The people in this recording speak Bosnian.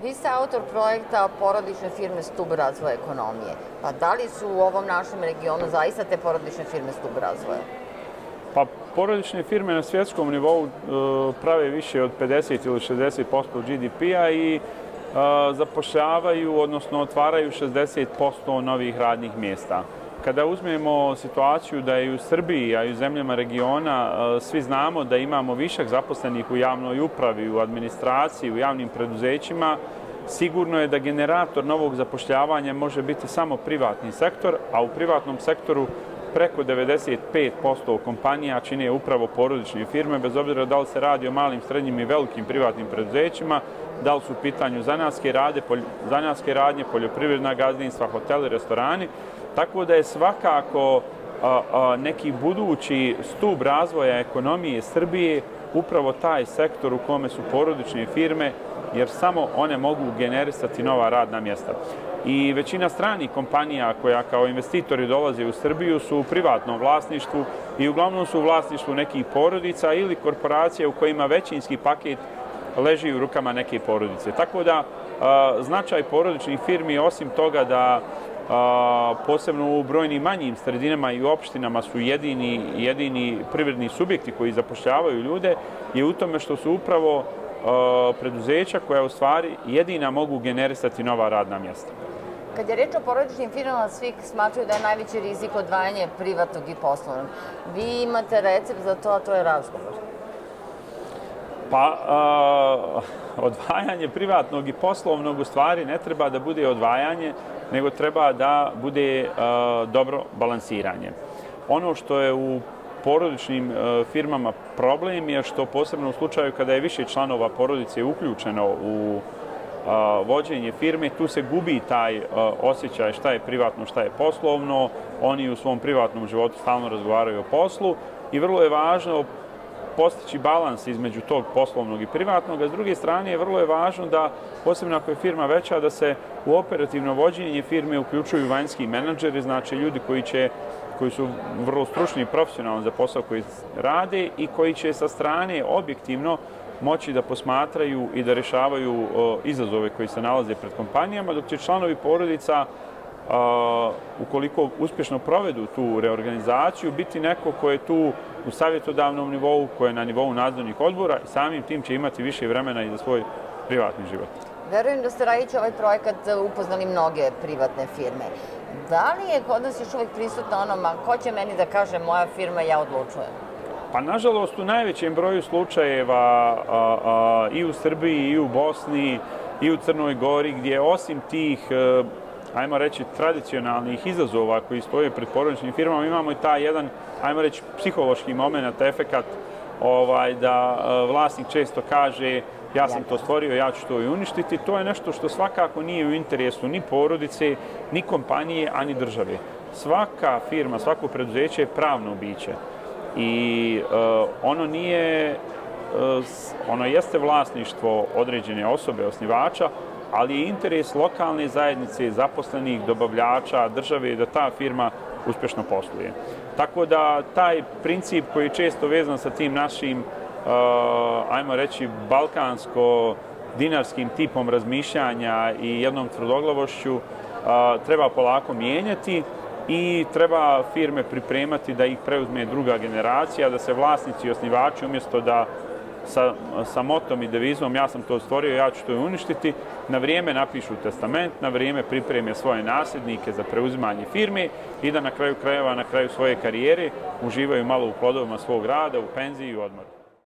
Vi ste autor projekta porodične firme stub razvoja ekonomije. Pa da li su u ovom našem regionu zaista te porodične firme stub razvoja? Pa porodične firme na svjetskom nivou prave više od 50 ili 60% GDP-a i zapošljavaju, odnosno otvaraju 60% novih radnih mjesta. Kada uzmemo situaciju da i u Srbiji, a i u zemljama regiona, svi znamo da imamo višak zaposlenih u javnoj upravi, u administraciji, u javnim preduzećima, sigurno je da generator novog zapošljavanja može biti samo privatni sektor, a u privatnom sektoru preko 95% kompanija čine upravo porodične firme, bez obzira da li se radi o malim, srednjim i velikim privatnim preduzećima, da li su u pitanju zanatske radnje, poljoprivredna gazdinstva, hoteli, restorani. Tako da je svakako neki budući stub razvoja ekonomije Srbije upravo taj sektor u kome su porodične firme, jer samo one mogu generisati nova radna mjesta. I većina stranih kompanija koja kao investitori dolaze u Srbiju su u privatnom vlasništvu i uglavnom su u vlasništvu nekih porodica ili korporacija u kojima većinski paket leži u rukama neke porodice. Tako da značaj porodičnih firmi, osim toga da posebno u brojnim manjim sredinama i opštinama su jedini privredni subjekti koji zapošljavaju ljude, je u tome što su upravo preduzeća koja u stvari jedina mogu generisati nova radna mjesta. Kad je reč o porodičnim firmama, svi smatraju da je najveći rizik odvajanje privatnog i poslovnog. Vi imate recept za to, a to je razgovor. Pa, odvajanje privatnog i poslovnog u stvari ne treba da bude odvajanje, nego treba da bude dobro balansiranje. Ono što je u porodičnim firmama problem je što posebno u slučaju kada je više članova porodice uključeno u vođenje firme, tu se gubi taj osjećaj šta je privatno, šta je poslovno. Oni u svom privatnom životu stalno razgovaraju o poslu i vrlo je važno postići balans između tog poslovnog i privatnog, a s druge strane vrlo je važno da, posebno ako je firma veća, da se u operativno vođenje firme uključuju vanjski menadžeri, znači ljudi koji su vrlo stručni i profesionalni za posao koji rade i koji će sa strane objektivno moći da posmatraju i da rješavaju izazove koji se nalaze pred kompanijama, dok će članovi porodica, ukoliko uspješno provedu tu reorganizaciju, biti neko ko je tu u savjetodavnom nivou, ko je na nivou nadzornih odbora i samim tim će imati više vremena i za svoj privatni život. Verujem da ste radeći ovaj projekat upoznali mnoge privatne firme. Da li je kod nas još uvijek prisutno ono, ko će meni da kaže moja firma, ja odlučujem? Pa, nažalost, u najvećem broju slučajeva i u Srbiji, i u Bosni, i u Crnoj Gori, gdje osim tih, ajmo reći, tradicionalnih izazova koji stoje pred porodičnim firmama, imamo i taj jedan, ajmo reći, psihološki moment, efekat da vlasnik često kaže ja sam to stvorio, ja ću to i uništiti. To je nešto što svakako nije u interesu ni porodice, ni kompanije, a ni države. Svaka firma, svako preduzeće je pravno biće i ono jeste vlasništvo određene osobe, osnivača, ali je interes lokalne zajednice, zaposlenih, dobavljača, države da ta firma uspješno posluje. Tako da taj princip koji je često vezan sa tim našim, ajmo reći, balkansko-dinarskim tipom razmišljanja i jednom tvrdoglavošću treba polako mijenjati i treba firme pripremati da ih preuzme druga generacija, da se vlasnici i osnivači umjesto da sa motom i devizom ja sam to stvorio, ja ću to i uništiti, na vrijeme napišu testament, na vrijeme pripreme svoje nasljednike za preuzimanje firme i da na kraju krajeva, na kraju svoje karijere uživaju malo u plodovima svog rada, u penziji i u odmoru.